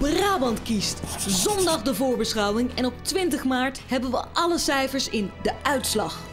Brabant kiest. Zondag de voorbeschouwing en op 20 maart hebben we alle cijfers in De Uitslag.